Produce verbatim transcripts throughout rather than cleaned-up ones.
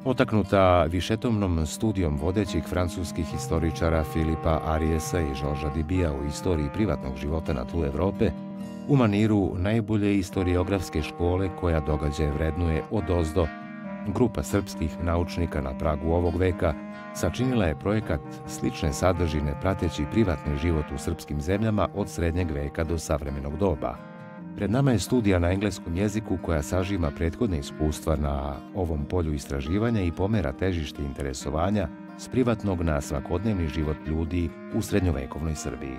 Potaknuta višetomnom studijom vodećih francuskih historičara Filipa Ariesa i Žorža Dibija u istoriji privatnog života na tlu Evrope, u maniru najbolje istoriografske škole koja događaje vrednuje odozdo, grupa srpskih naučnika na pragu ovog veka sačinila je projekat slične sadržine prateći privatni život u srpskim zemljama od srednjeg veka do savremenog doba. Pred nama je studija na engleskom jeziku koja sažima prethodne iskustva na ovom polju istraživanja i pomera težište interesovanja s privatnog na svakodnevni život ljudi u srednjovekovnoj Srbiji.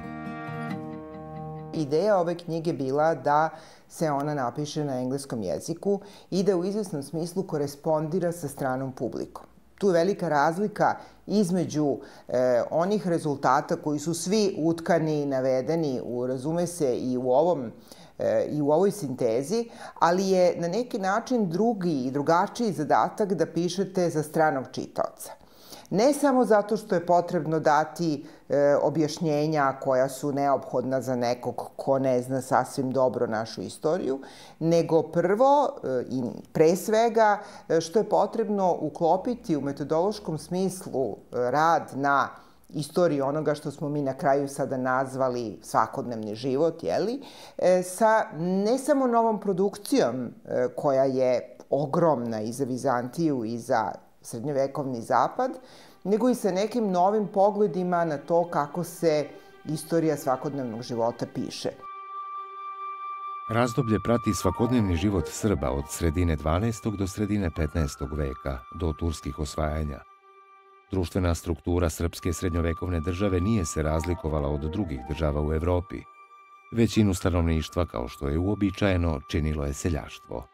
Ideja ove knjige bila da se ona napiše na engleskom jeziku i da u izvesnom smislu korespondira sa stranom publikom. Tu je velika razlika između e, onih rezultata koji su svi utkani i navedeni, u, razume se, i u ovom i u ovoj sintezi, ali je na neki način drugi i drugačiji zadatak da pišete za stranog čitaoca. Ne samo zato što je potrebno dati e, objašnjenja koja su neophodna za nekog ko ne zna sasvim dobro našu istoriju, nego prvo e, i pre svega što je potrebno uklopiti u metodološkom smislu rad na istoriji onoga što smo mi na kraju sada nazvali svakodnevni život, jeli, sa ne samo novom produkcijom koja je ogromna i za Vizantiju i za srednjovekovni zapad, nego i sa nekim novim pogledima na to kako se istorija svakodnevnog života piše. Razdoblje prati svakodnevni život Srba od sredine dvanaestog do sredine petnaestog veka, do turskih osvajanja. Društvena struktura srpske srednjovekovne države nije se razlikovala od drugih država u Evropi. Većinu stanovništva, kao što je uobičajeno, činilo je seljaštvo.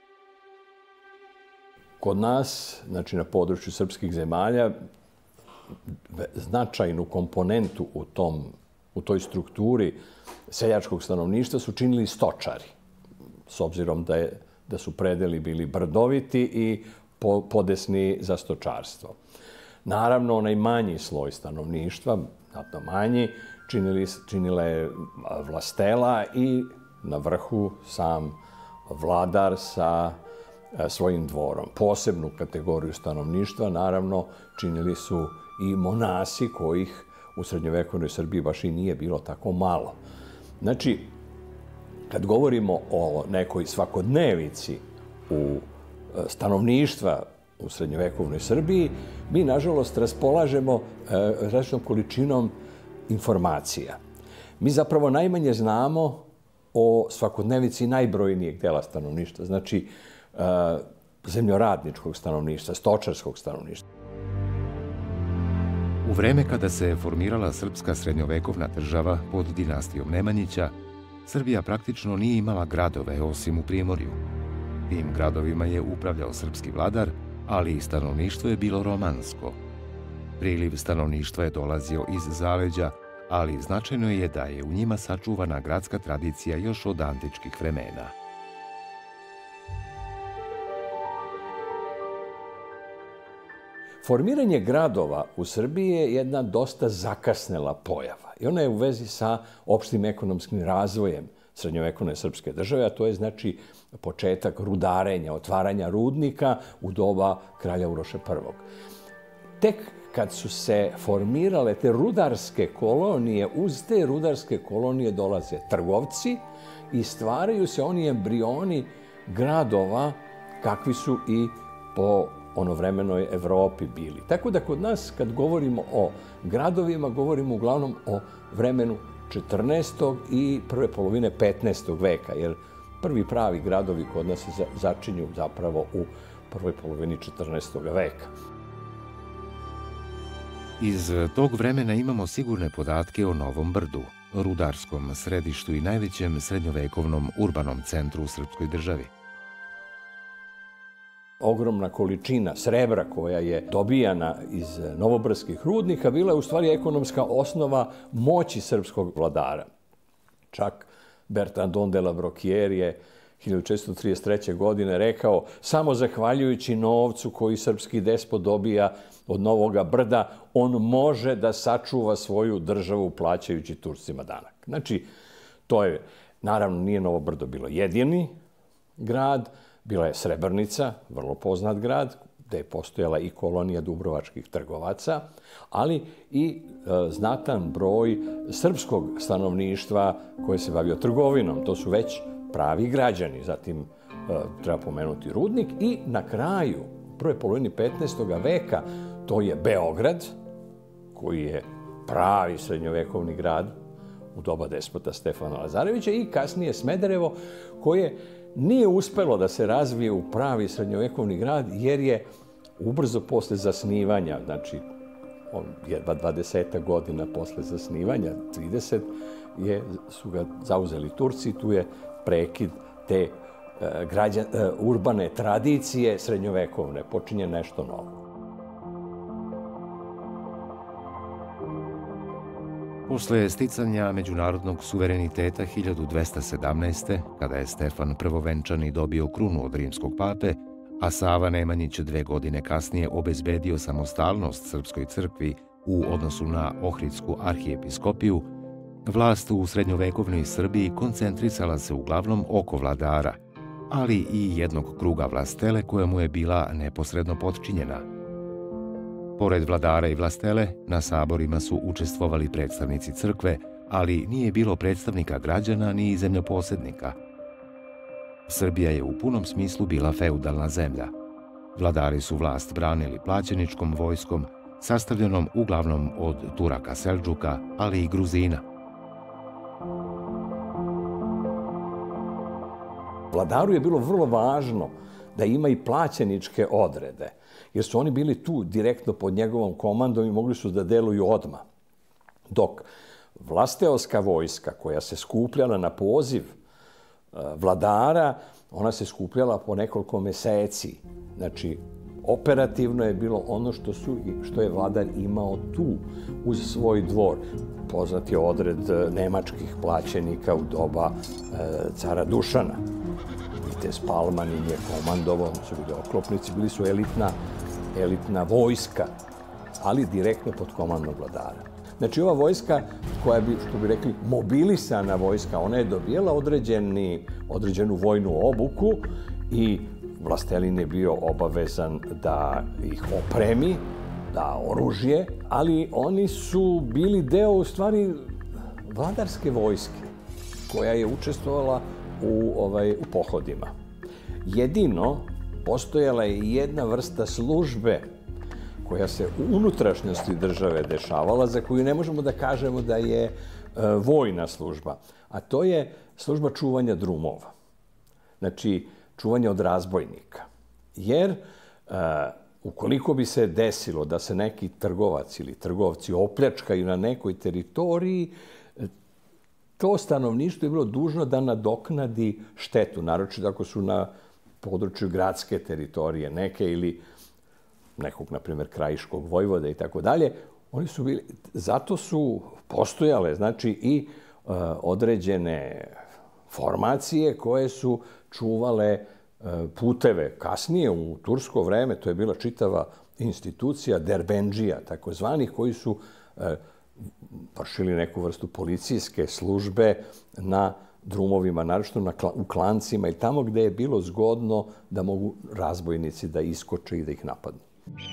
Kod nas, znači na području srpskih zemalja, značajnu komponentu u, tom, u toj strukturi seljačkog stanovništva su činili stočari, s obzirom da, je, da su predeli bili brdoviti i po, podesni za stočarstvo. Naravno, onaj manji sloj stanovništva, znatno manji, činili, činila je vlastela i na vrhu sam vladar sa svojim dvorom. Posebnu kategoriju stanovništva, naravno, činili su i monasi kojih u srednjovekovnoj Srbiji baš i nije bilo tako malo. Znači, kad govorimo o nekoj svakodnevici u stanovništva u srednjovekovnoj Srbiji, mi, nažalost, raspolažemo različitom količinom informacija. Mi zapravo najmanje znamo o svakodnevici najbrojnijeg dela stanovništva, znači zemljoradničkog stanovništva, stočarskog stanovništva. U vreme kada se formirala srpska srednjovekovna država pod dinastijom Nemanjića, Srbija praktično nije imala gradove osim u Primorju. Tim gradovima je upravljao srpski vladar, ali i stanovništvo je bilo romansko. Priliv stanovništva je dolazio iz zaleđa, ali značajno je da je u njima sačuvana gradska tradicija još od antičkih vremena. Formiranje gradova u Srbiji je jedna dosta zakasnela pojava i ona je u vezi sa opštim ekonomskim razvojem srednjovekovne srpske države, a to je znači početak rudarenja, otvaranja rudnika u doba kralja Uroša prvog. Tek kad su se formirale te rudarske kolonije, uz te rudarske kolonije dolaze trgovci i stvaraju se oni embrioni gradova kakvi su i po onovremenoj Evropi bili. Tako da kod nas, kad govorimo o gradovima, govorimo uglavnom o vremenu četrnaestog i prve polovine petnaestog veka, jer prvi pravi gradovi kod nas se začinju zapravo u prvoj polovini četrnaestog veka. Iz tog vremena imamo sigurne podatke o Novom Brdu, rudarskom središtu i najvećem srednjovekovnom urbanom centru u srpskoj državi. Ogromna količina srebra koja je dobijana iz novobrdskih rudnika bila je u stvari ekonomska osnova moći srpskog vladara. Čak Bertrand de la Brocquière je hiljadu četiristo trideset treće. godine rekao: samo zahvaljujući novcu koji srpski despot dobija od Novoga Brda, on može da sačuva svoju državu plaćajući Turcima danak. Znači, to je, naravno, nije Novo Brdo bilo jedini grad, bila je Srebrnica, vrlo poznat grad, gde je postojala i kolonija dubrovačkih trgovaca, ali i znatan broj srpskog stanovništva koje se bavio trgovinom. To su već pravi građani. Zatim treba pomenuti Rudnik i na kraju, u prvoj polovini petnaestog veka, to je Beograd, koji je pravi srednjovekovni grad u doba despota Stefana Lazarevića, i kasnije Smederevo, koje nije uspelo da se razvije u pravi srednjovekovni grad, jer je ubrzo posle zasnivanja, znači jedva dvadesetak godina posle zasnivanja, trideset, je, su ga zauzeli Turci, tu je prekid te uh, građan, uh, urbane tradicije srednjovekovne, počinje nešto novo. Posle sticanja međunarodnog suvereniteta hiljadu dvesta sedamnaeste. kada je Stefan Prvovenčani dobio krunu od rimskog pape, a Sava Nemanjić dve godine kasnije obezbedio samostalnost Srpskoj crkvi u odnosu na Ohridsku arhijepiskopiju, vlast u srednjovekovnoj Srbiji koncentrisala se uglavnom oko vladara, ali i jednog kruga vlastele koja mu je bila neposredno potčinjena. Pored vladara i vlastele, na saborima su učestvovali predstavnici crkve, ali nije bilo predstavnika građana ni zemljoposednika. Srbija je u punom smislu bila feudalna zemlja. Vladari su vlast branili plaćeničkom vojskom, sastavljenom uglavnom od Turaka Seldžuka, ali i Gruzina. Vladaru je bilo vrlo važno da ima i plaćeničke odrede, jer su oni bili tu direktno pod njegovom komandom i mogli su da deluju odmah. Dok vlasteoska vojska, koja se skupljala na poziv vladara, ona se skupljala po nekoliko meseci. Znači, operativno je bilo ono što, su, što je vladar imao tu uz svoj dvor. Poznat je odred nemačkih plaćenika u doba e, cara Dušana. Vitez Palmanin je komandovao, oni su bili oklopnici, bili su elitna, elitna vojska, ali direktno pod komandom vladara. Znači, ova vojska, koja je, što bi rekli, mobilisana vojska, ona je dobijela određeni, određenu vojnu obuku i vlastelin je bio obavezan da ih opremi, da oružje, ali oni su bili deo, u stvari, vladarske vojske, koja je učestvovala u, ovaj, u pohodima. Jedino, postojala je jedna vrsta službe koja se u unutrašnjosti države dešavala, za koju ne možemo da kažemo da je e, vojna služba, a to je služba čuvanja drumova. Znači, čuvanje od razbojnika. Jer, e, ukoliko bi se desilo da se neki trgovac ili trgovci opljačkaju na nekoj teritoriji, to stanovništvo je bilo dužno da nadoknadi štetu, naročito ako su na području gradske teritorije neke ili nekog, na primjer, krajiškog vojvoda i tako dalje. Oni su bili, zato su postojale, znači, i e, određene formacije koje su čuvale e, puteve. Kasnije, u tursko vreme, to je bila čitava institucija derbendžija, takozvanih, koji su e, vršili neku vrstu policijske službe na drumovima, naročito na, u klancima i tamo gde je bilo zgodno da mogu razbojnici da iskoče i da ih napadnu.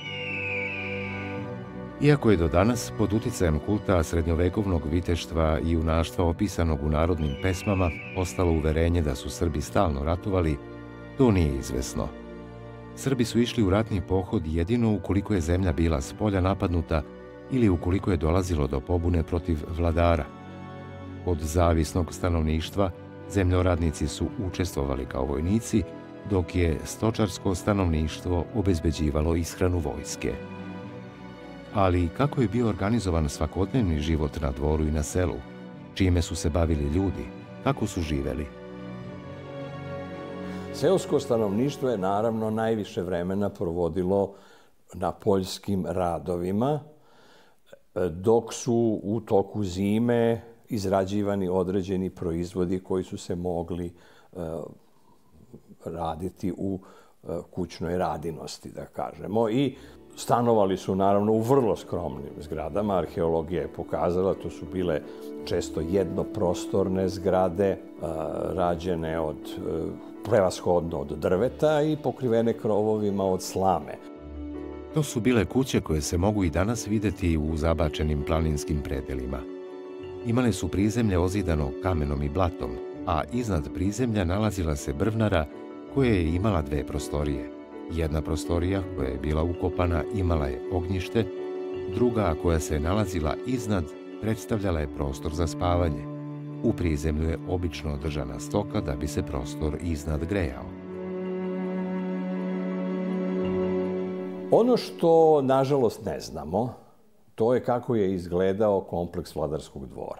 Iako je do danas pod uticajem kulta srednjovekovnog viteštva i junaštva opisanog u narodnim pesmama ostalo uverenje da su Srbi stalno ratovali, to nije izvesno. Srbi su išli u ratni pohod jedino ukoliko je zemlja bila spolja napadnuta ili ukoliko je dolazilo do pobune protiv vladara. Od zavisnog stanovništva zemljoradnici su učestvovali kao vojnici, dok je stočarsko stanovništvo obezbeđivalo ishranu vojske. Ali kako je bio organizovan svakodnevni život na dvoru i na selu? Čime su se bavili ljudi? Kako su živeli? Seosko stanovništvo je naravno najviše vremena provodilo na poljskim radovima, dok su u toku zime izrađivani određeni proizvodi koji su se mogli uh, raditi u uh, kućnoj radinosti, da kažemo. I stanovali su naravno u vrlo skromnim zgradama. Arheologija je pokazala, to su bile često jednoprostorne zgrade, uh, rađene od, uh, prevashodno od drveta i pokrivene krovovima od slame. To su bile kuće koje se mogu i danas videti u zabačenim planinskim predelima. Imale su prizemlje ozidano kamenom i blatom, a iznad prizemlja nalazila se brvnara koja je imala dve prostorije. Jedna prostorija koja je bila ukopana imala je ognjište, druga koja se nalazila iznad predstavljala je prostor za spavanje. U prizemlju je obično održana stoka da bi se prostor iznad grejao. Ono što, nažalost, ne znamo, to je kako je izgledao kompleks vladarskog dvora.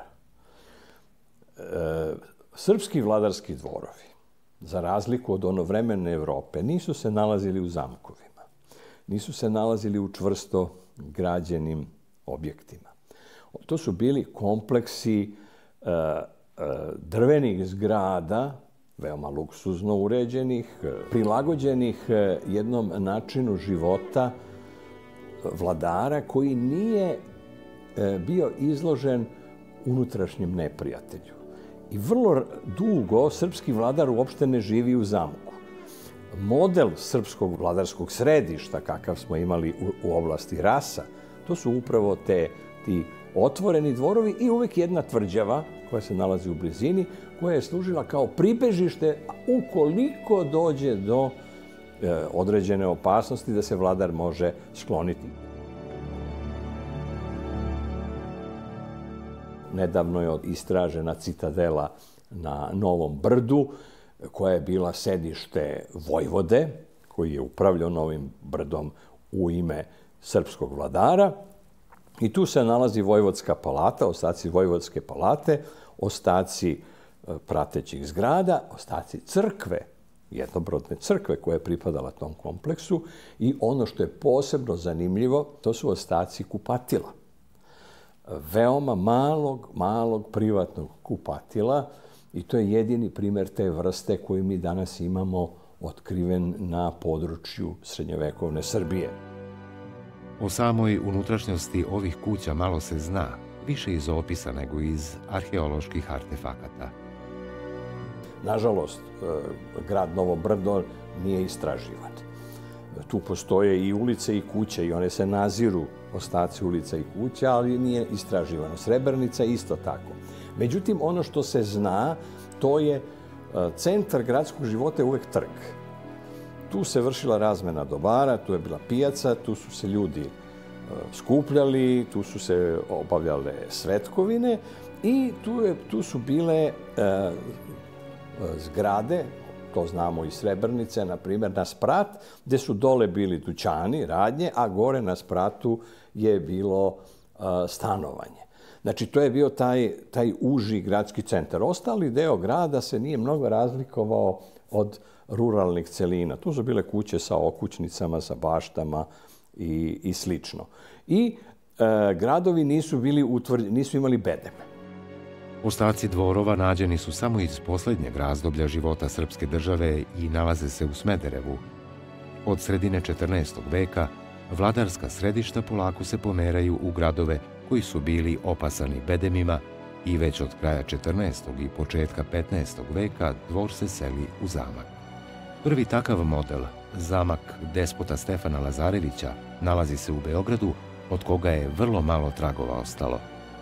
E, srpski vladarski dvorovi, za razliku od onovremene Evrope, nisu se nalazili u zamkovima, nisu se nalazili u čvrsto građenim objektima. To su bili kompleksi e, e, drvenih zgrada, veoma luksuzno uređenih, prilagođenih jednom načinu života vladara koji nije bio izložen unutrašnjem neprijatelju. I vrlo dugo srpski vladar uopšte ne živi u zamku. Model srpskog vladarskog središta, kakav smo imali u, u oblasti Rasa, to su upravo te, ti otvoreni dvorovi i uvek jedna tvrđava koja se nalazi u blizini, koja je služila kao pribežište ukoliko dođe do e, određene opasnosti da se vladar može skloniti. Nedavno je istražena citadela na Novom Brdu, koja je bila sedište vojvode, koji je upravljao Novim Brdom u ime srpskog vladara. I tu se nalazi Vojvodska palata, ostaci Vojvodske palate, ostaci pratećih zgrada, ostaci crkve, jednobrodne crkve koja je pripadala tom kompleksu i ono što je posebno zanimljivo, to su ostaci kupatila. Veoma malog, malog privatnog kupatila i to je jedini primer te vrste koju mi danas imamo otkriven na području srednjovekovne Srbije. O samoj unutrašnjosti ovih kuća malo se zna, više iz opisa nego iz arheoloških artefakata. Nažalost, grad Novo Brdo nije istraživan. Tu postoje i ulice i kuće i one se naziru, ostaci ulica i kuća, ali nije istraživano. Srebrnica isto tako. Međutim, ono što se zna, to je centar gradskog života je uvek trg. Tu se vršila razmena dobara, tu je bila pijaca, tu su se ljudi skupljali, tu su se obavljale svetkovine i tu, je, tu su bile e, zgrade, to znamo iz Srebrnice, na primjer, na sprat, gde su dole bili dućani, radnje, a gore na spratu je bilo e, stanovanje. Znači, to je bio taj, taj uži gradski centar. Ostali deo grada se nije mnogo razlikovao od ruralnih celina. Tu su bile kuće sa okućnicama, sa baštama i, i slično. I e, gradovi nisu, bili utvrđeni, nisu imali bedeme. Ostaci dvorova nađeni su samo iz posljednjeg razdoblja života srpske države i nalaze se u Smederevu. Od sredine četrnaestog veka vladarska središta polako se pomeraju u gradove koji su bili opasani bedemima i već od kraja četrnaestog i početka petnaestog veka dvor se seli u zamak. Prvi takav model, zamak despota Stefana Lazarevića, nalazi se u Beogradu, od koga je vrlo malo tragova ostalo.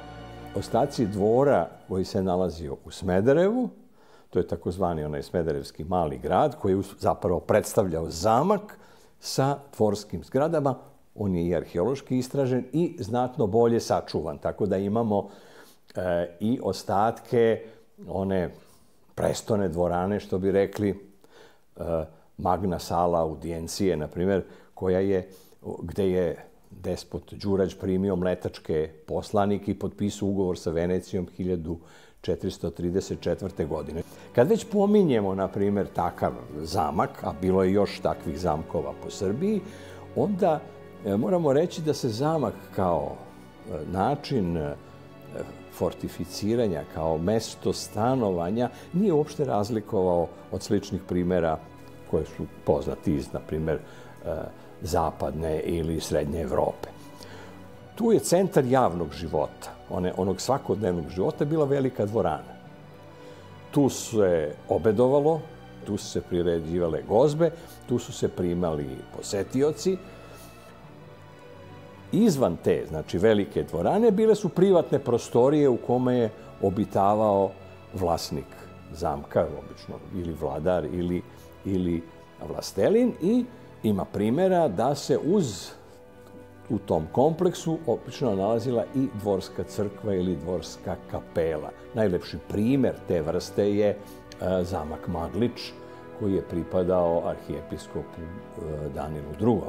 Ostaci dvora koji se nalazio u Smederevu, to je takozvani onaj smederevski mali grad, koji je zapravo predstavljao zamak sa dvorskim zgradama. On je i arheološki istražen i znatno bolje sačuvan, tako da imamo e, i ostatke one prestone dvorane, što bi rekli, e, Magna sala audijencije, na primjer, koja je, gde je despot Đurađ primio mletačke poslanike i potpisao ugovor sa Venecijom hiljadu četiristo trideset četvrte. godine. Kad već pominjemo, na primjer, takav zamak, a bilo je još takvih zamkova po Srbiji, onda moramo reći da se zamak kao način fortificiranja, kao mesto stanovanja, nije uopšte razlikovao od sličnih primjera koje su poznati iz, na primjer, zapadne ili srednje Evrope. Tu je centar javnog života, one, onog svakodnevnog života, bila velika dvorana. Tu se obedovalo, tu su se priređivale gozbe, tu su se primali posetioci. izvan te, znači velike dvorane, bile su privatne prostorije u kome je obitavao vlasnik zamka, obično ili vladar ili, ili vlastelin, i ima primjera da se uz u tom kompleksu obično nalazila i dvorska crkva ili dvorska kapela. Najlepši primjer te vrste je e, zamak Maglič, koji je pripadao arhijepiskopu e, Danilu drugom.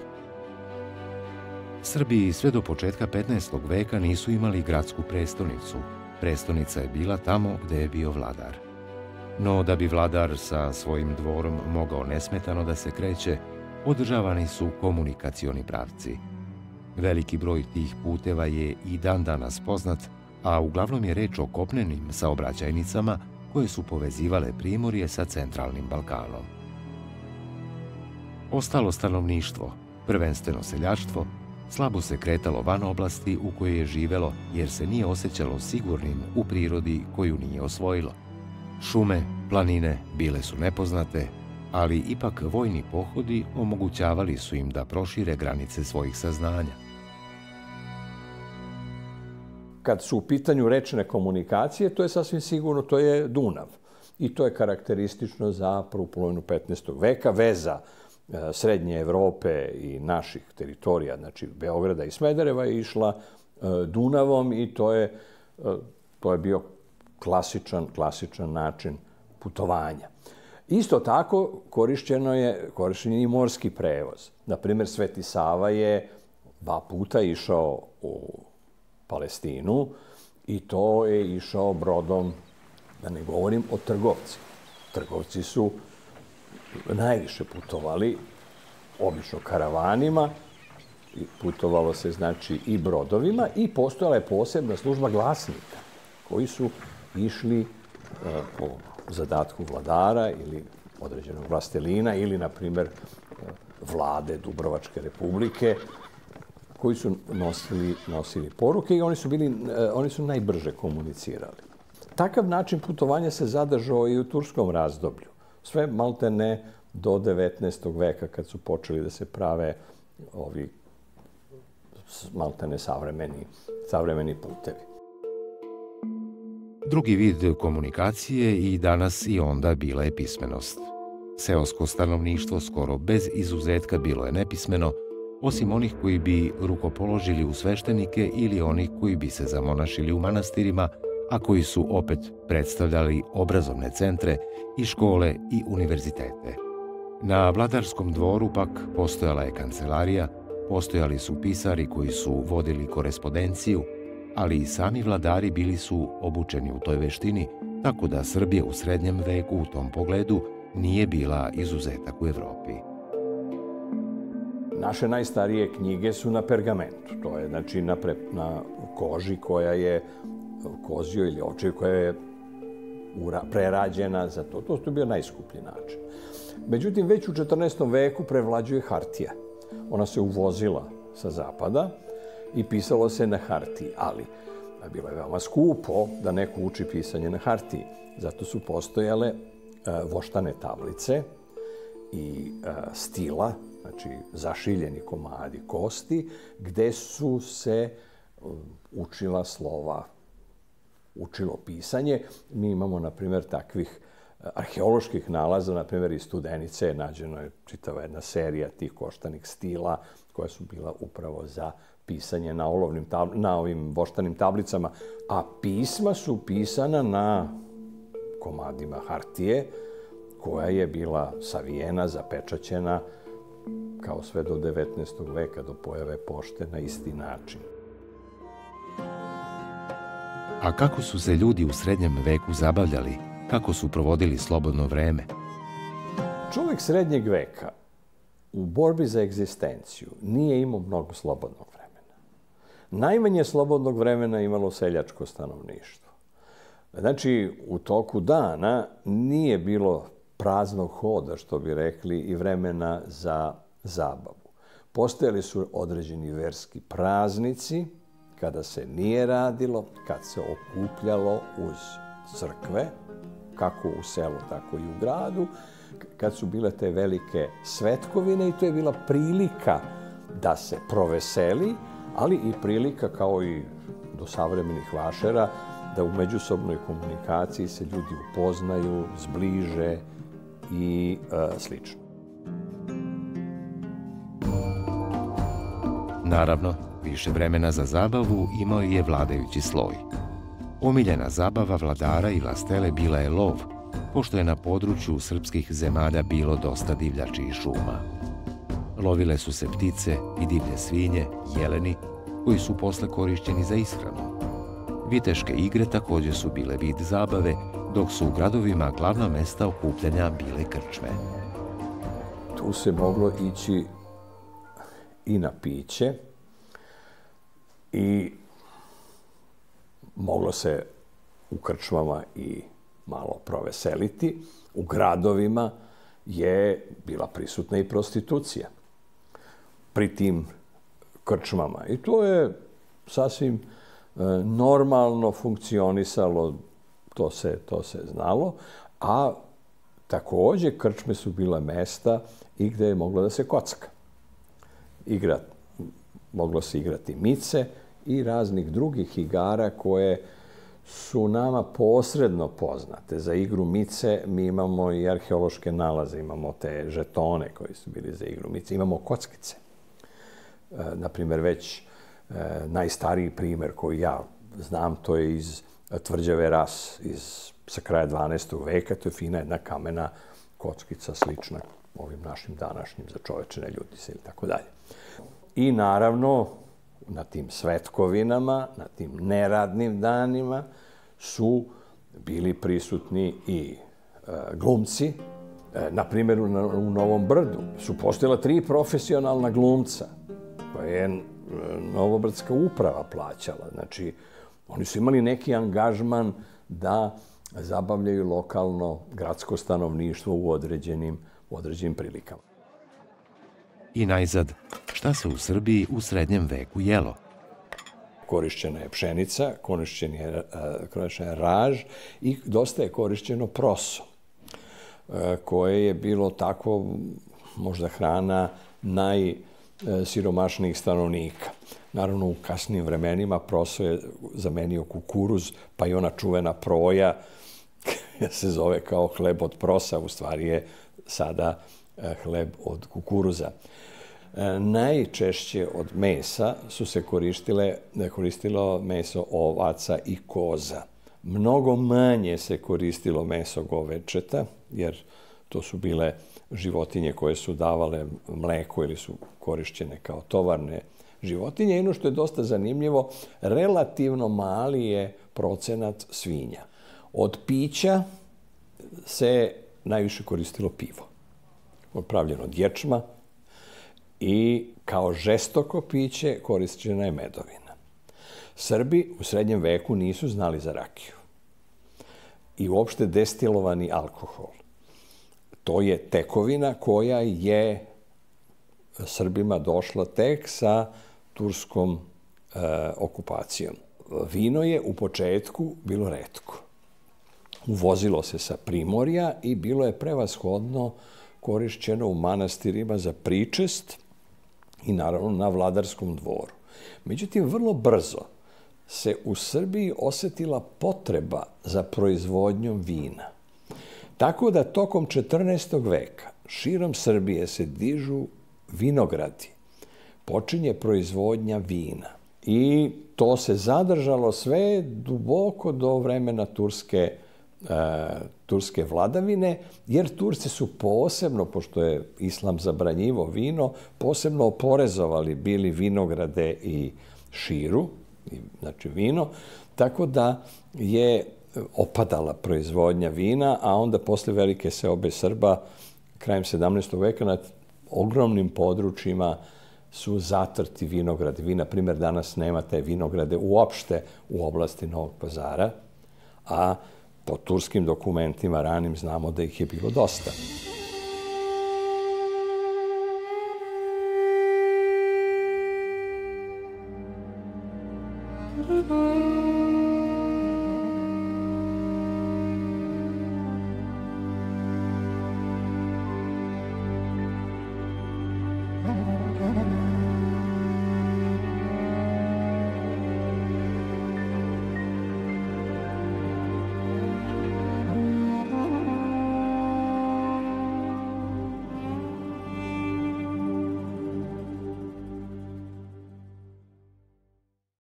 Srbiji sve do početka petnaestog veka nisu imali gradsku prestonicu. Prestonica je bila tamo gde je bio vladar. No, da bi vladar sa svojim dvorom mogao nesmetano da se kreće, održavani su komunikacioni pravci. Veliki broj tih puteva je i dan danas poznat, a uglavnom je reč o kopnenim saobraćajnicama koje su povezivale Primorje sa centralnim Balkanom. Ostalo stanovništvo, prvenstveno seljaštvo, slabo se kretalo van oblasti u kojoj je živelo jer se nije osjećalo sigurnim u prirodi koju nije osvojilo. Šume, planine bile su nepoznate, ali ipak vojni pohodi omogućavali su im da prošire granice svojih saznanja. Kad su u pitanju rečne komunikacije, to je sasvim sigurno, to je Dunav. I to je karakteristično za prvu polovinu petnaestog veka. Veza Srednje Evrope i naših teritorija, znači Beograda i Smedereva, je išla Dunavom i to je, to je bio klasičan, klasičan način putovanja. Isto tako korišćeno je, korišćen je i morski prevoz. Naprimjer, Sveti Sava je dva puta išao u Palestinu i to je išao brodom, da ne govorim o trgovcima. Trgovci su najviše putovali, obično karavanima, putovalo se znači i brodovima, i postojala je posebna služba glasnika koji su išli po zadatku vladara ili određenog vlastelina ili, na primjer, vlade Dubrovačke republike, koji su nosili, nosili poruke i oni su, bili, oni su najbrže komunicirali. Takav način putovanja se zadržao i u turskom razdoblju. Sve maltene do devetnaestog veka, kad su počeli da se prave ovi maltene savremeni, savremeni putevi. Drugi vid komunikacije i danas i onda bila je pismenost. Seosko stanovništvo skoro bez izuzetka bilo je nepismeno, osim onih koji bi rukopoložili u sveštenike ili onih koji bi se zamonašili u manastirima, a koji su opet predstavljali obrazovne centre i škole i univerzitete. Na vladarskom dvoru pak postojala je kancelarija, postojali su pisari koji su vodili korespondenciju, ali i sami vladari bili su obučeni u toj veštini, tako da Srbija u srednjem veku u tom pogledu nije bila izuzetak u Evropi. Naše najstarije knjige su na pergamentu, to je znači na, pre, na koži koja je kozio ili ovčev koja je ura, prerađena za to. To je bio najskuplji način. Međutim, već u četrnaestom veku prevlađuje hartija. Ona se uvozila sa zapada i pisalo se na hartiji, ali bilo je veoma skupo da neko uči pisanje na hartiji. Zato su postojale e, voštane tablice i e, stila, znači zašiljeni komadi kosti, gde su se učila slova, učilo pisanje. Mi imamo, na primjer, takvih arheoloških nalaza, na primjer iz Studenice, nađena je čitava jedna serija tih koštanih stila koja su bila upravo za pisanje na, olovnim tab- na ovim voštanim tablicama, a pisma su pisana na komadima hartije, koja je bila savijena, zapečaćena, kao sve do devetnaestog veka, do pojave pošte, na isti način. A kako su se ljudi u srednjem veku zabavljali? Kako su provodili slobodno vreme? Čovjek srednjeg veka u borbi za egzistenciju nije imao mnogo slobodnog vremena. Najmanje slobodnog vremena imalo seljačko stanovništvo. Znači, u toku dana nije bilo praznog hoda, što bi rekli, i vremena za zabavu. Postojali su određeni verski praznici, kada se nije radilo, kad se okupljalo uz crkve, kako u selu, tako i u gradu, kad su bile te velike svetkovine, i to je bila prilika da se proveseli, ali i prilika, kao i do savremenih vašera, da u međusobnoj komunikaciji se ljudi upoznaju, zbliže i e, slično. Naravno, više vremena za zabavu imao je vladajući sloj. Omiljena zabava vladara i vlastele bila je lov, pošto je na području srpskih zemalja bilo dosta divljači i šuma. Lovile su se ptice i divlje svinje, jeleni, koji su posle korišćeni za ishranu. Viteške igre također su bile vid zabave, dok su u gradovima glavna mesta okupljanja bile krčme. Tu se moglo ići i na piće i moglo se u krčmama i malo proveseliti. U gradovima je bila prisutna i prostitucija pri tim krčmama. I to je sasvim normalno funkcionisalo, to se, to se znalo, a također krčme su bila mesta i gde je moglo da se kocka. Igra, moglo se igrati mice i raznih drugih igara koje su nama posredno poznate. Za igru mice mi imamo i arheološke nalaze, imamo te žetone koji su bili za igru mice, imamo kockice. E, naprimjer, već e, najstariji primjer koji ja znam, to je iz tvrđave Ras, iz, sa kraja dvanaestog veka, to je fina jedna kamena kockica slična ovim našim današnjim začovečene ljudice ili tako dalje. I naravno, na tim svetkovinama, na tim neradnim danima su bili prisutni i e, glumci. E, na primjer, u, u Novom Brdu su postojala tri profesionalna glumca koje je Novobrdska uprava plaćala. Znači, oni su imali neki angažman da zabavljaju lokalno gradsko stanovništvo u određenim, u određenim prilikama. I najzad, šta se u Srbiji u srednjem veku jelo? Korišćena je pšenica, korišćen je, korišćen je raž i dosta je korišćeno proso, koje je bilo tako možda hrana najsiromašnijih stanovnika. Naravno, u kasnim vremenima proso je zamenio kukuruz, pa i ona čuvena proja, se zove kao hleb od prosa, u stvari je sada hleb od kukuruza. Najčešće od mesa su se koristile, koristilo meso ovaca i koza. Mnogo manje se koristilo meso govečeta, jer to su bile životinje koje su davale mleko ili su korišćene kao tovarne životinje. I ono što je dosta zanimljivo, relativno mali je procenat svinja. Od pića se najviše koristilo pivo. Pravljeno od ječma i kao žestoko piće korišćena je medovina. Srbi u srednjem veku nisu znali za rakiju i uopšte destilovani alkohol. To je tekovina koja je Srbima došla tek sa turskom e, okupacijom. Vino je u početku bilo retko. Uvozilo se sa primorja i bilo je prevashodno korišćeno u manastirima za pričest i naravno na vladarskom dvoru. Međutim, vrlo brzo se u Srbiji osetila potreba za proizvodnjom vina. Tako da tokom četrnaestog veka širom Srbije se dižu vinogradi. Počinje proizvodnja vina. I to se zadržalo sve duboko do vremena turske turske vladavine, jer Turci su posebno, pošto je islam zabranjivo vino, posebno oporezovali bili vinograde i širu, znači vino, tako da je opadala proizvodnja vina, a onda posle velike seobe Srba, krajem sedamnaestog veka, na ogromnim područjima su zatrti vinogradi. Vi, na primjer, danas nemate vinograde uopšte u oblasti Novog Pazara, a po turskim dokumentima ranim znamo da ih je bilo dosta.